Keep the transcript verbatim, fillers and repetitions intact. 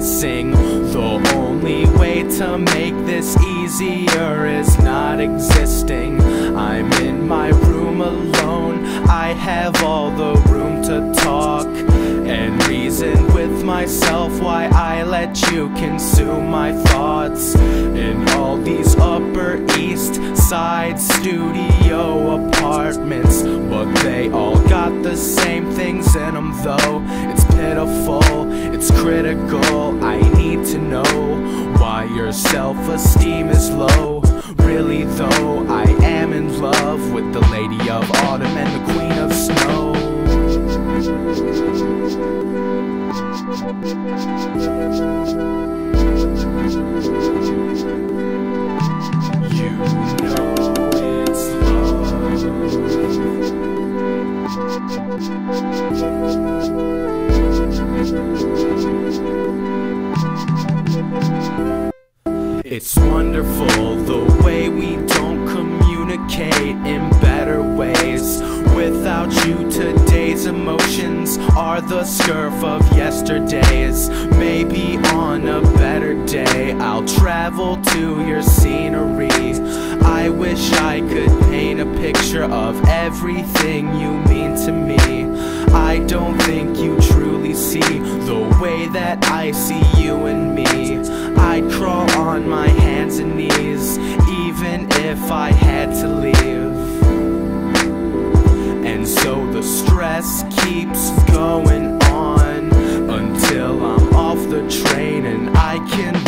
missing. The only way to make this easier is not existing. I'm in my room alone, I have all the room to talk and reason with myself why I let you consume my thoughts. In all these Upper East Side studio apartments, but they all got the same things in them though. It's pitiful, it's critical, I need to know why your self-esteem is low. Really though, I am in love with the Lady of Autumn and the Queen of Snow. You know it's love. It's wonderful the way we don't communicate in better ways. Without you, today's emotions are the scurf of yesterday's. Maybe on a better day I'll travel to your scenery. I wish I could paint a picture of everything you mean to me. I don't think you truly see the way that I see you and me. I'd crawl on my hands and knees even if I had to leave. And so the stress keeps going on until I'm off the train and I can